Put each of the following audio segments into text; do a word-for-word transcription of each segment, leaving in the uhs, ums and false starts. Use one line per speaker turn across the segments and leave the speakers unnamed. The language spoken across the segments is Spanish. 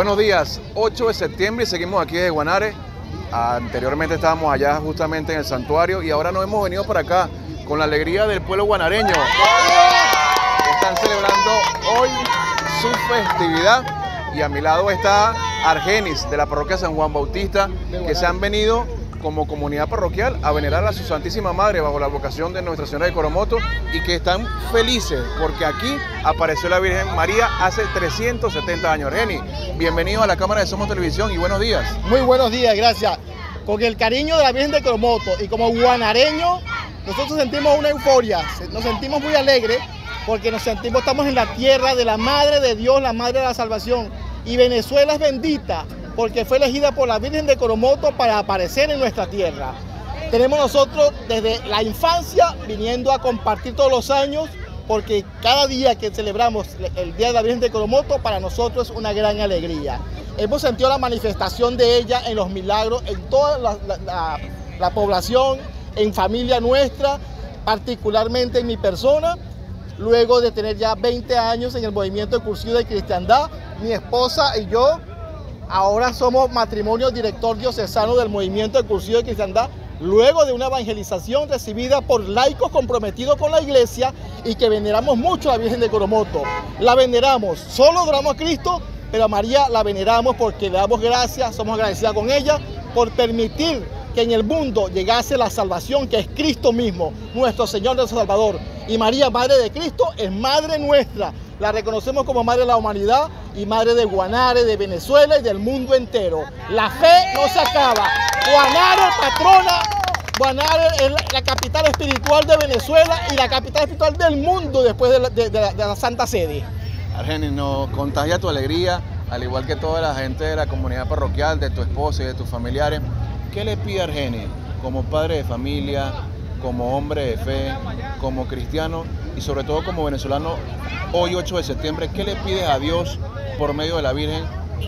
Buenos días, ocho de septiembre y seguimos aquí de Guanare. Anteriormente estábamos allá justamente en el santuario y ahora nos hemos venido para acá con la alegría del pueblo guanareño. Están celebrando hoy su festividad y a mi lado está Argenis de la parroquia San Juan Bautista, que se han venido como comunidad parroquial a venerar a su Santísima Madre bajo la vocación de Nuestra Señora de Coromoto y que están felices porque aquí apareció la Virgen María hace trescientos setenta años. Argenis, bienvenido a la cámara de Somos Televisión y buenos días.
Muy buenos días, gracias. Con el cariño de la Virgen de Coromoto y como guanareños, nosotros sentimos una euforia, nos sentimos muy alegres porque nos sentimos, estamos en la tierra de la Madre de Dios, la Madre de la Salvación, y Venezuela es bendita porque fue elegida por la Virgen de Coromoto para aparecer en nuestra tierra. Tenemos nosotros desde la infancia viniendo a compartir todos los años, porque cada día que celebramos el Día de la Virgen de Coromoto para nosotros es una gran alegría. Hemos sentido la manifestación de ella en los milagros, en toda la, la, la, la población, en familia nuestra, particularmente en mi persona. Luego de tener ya veinte años en el movimiento excursivo de cristiandad, mi esposa y yo ahora somos matrimonio director diocesano del movimiento excursivo de cristiandad, luego de una evangelización recibida por laicos comprometidos con la iglesia y que veneramos mucho a la Virgen de Coromoto. La veneramos, solo adoramos a Cristo, pero a María la veneramos porque le damos gracias, somos agradecidos con ella por permitir que en el mundo llegase la salvación, que es Cristo mismo, nuestro Señor, nuestro Salvador. Y María, Madre de Cristo, es Madre nuestra. La reconocemos como Madre de la humanidad y Madre de Guanare, de Venezuela y del mundo entero. La fe no se acaba. Guanare, patrona, Guanare es la, la capital espiritual de Venezuela y la capital espiritual del mundo después de la, de, de la, de la Santa Sede.
Argenis, nos contagia tu alegría, al igual que toda la gente de la comunidad parroquial, de tu esposa y de tus familiares. ¿Qué le pide Argenis como padre de familia, como hombre de fe, como cristiano y sobre todo como venezolano hoy ocho de septiembre? ¿Qué le pides a Dios por medio de la Virgen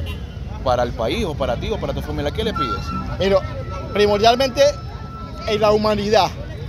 para el país o para ti o para tu familia? ¿Qué le pides?
Pero primordialmente en la humanidad.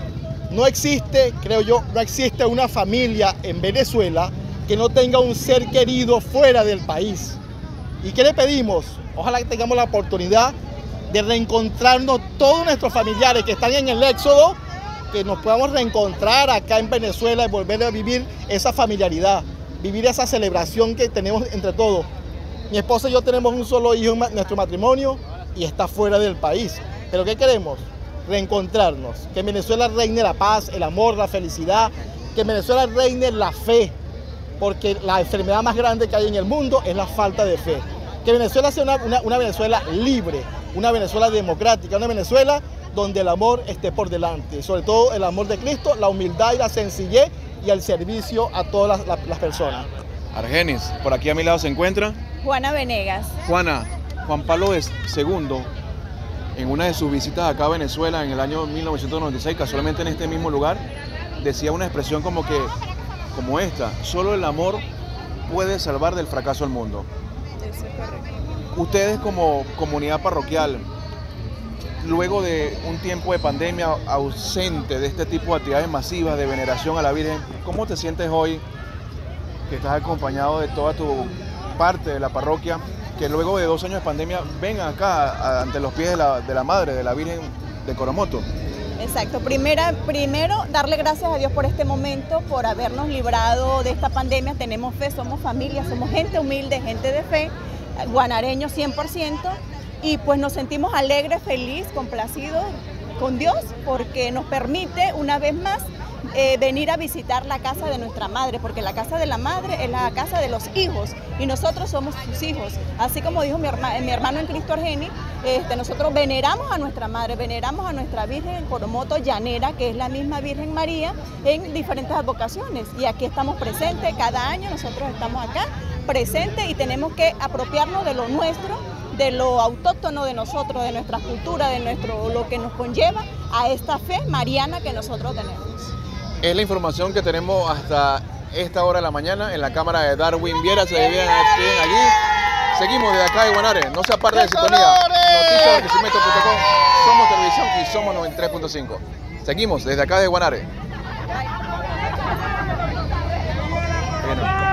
No existe, creo yo, no existe una familia en Venezuela que no tenga un ser querido fuera del país. ¿Y qué le pedimos? Ojalá que tengamos la oportunidad de reencontrarnos todos nuestros familiares que están en el éxodo, que nos podamos reencontrar acá en Venezuela y volver a vivir esa familiaridad, vivir esa celebración que tenemos entre todos. Mi esposa y yo tenemos un solo hijo en nuestro matrimonio y está fuera del país. ¿Pero qué queremos? Reencontrarnos, que en Venezuela reine la paz, el amor, la felicidad, que en Venezuela reine la fe, porque la enfermedad más grande que hay en el mundo es la falta de fe. Que Venezuela sea una, una, una Venezuela libre, una Venezuela democrática, una Venezuela donde el amor esté por delante, sobre todo el amor de Cristo, la humildad y la sencillez y el servicio a todas las, las, las personas.
Argenis, por aquí a mi lado se encuentra
Juana Venegas.
Juana, Juan Pablo segundo, en una de sus visitas acá a Venezuela en el año mil novecientos noventa y seis, casualmente en este mismo lugar, decía una expresión como que, como esta: solo el amor puede salvar del fracaso al mundo.
Eso es correcto.
Ustedes como comunidad parroquial, luego de un tiempo de pandemia ausente de este tipo de actividades masivas de veneración a la Virgen, ¿cómo te sientes hoy que estás acompañado de toda tu parte de la parroquia, que luego de dos años de pandemia vengan acá a, ante los pies de la, de la Madre, de la Virgen de Coromoto?
Exacto. Primera, primero, darle gracias a Dios por este momento, por habernos librado de esta pandemia. Tenemos fe, somos familia, somos gente humilde, gente de fe, guanareños cien por ciento. Y pues nos sentimos alegres, felices, complacidos con Dios porque nos permite una vez más eh, venir a visitar la casa de nuestra madre, porque la casa de la madre es la casa de los hijos y nosotros somos sus hijos. Así como dijo mi, herma, mi hermano en Cristo Argenis, este, nosotros veneramos a nuestra madre, veneramos a nuestra Virgen Coromoto Llanera, que es la misma Virgen María, en diferentes advocaciones. Y aquí estamos presentes, cada año nosotros estamos acá presentes y tenemos que apropiarnos de lo nuestro, de lo autóctono de nosotros, de nuestra cultura, de nuestro, lo que nos conlleva a esta fe mariana que nosotros tenemos.
Es la información que tenemos hasta esta hora de la mañana en la cámara de Darwin Viera. Se deben allí. Seguimos desde acá de Guanare. No se aparte de sintonía. Noticias de Crecimiento punto com. Somos Televisión y somos noventa y tres punto cinco. Seguimos desde acá de Guanare. Bueno.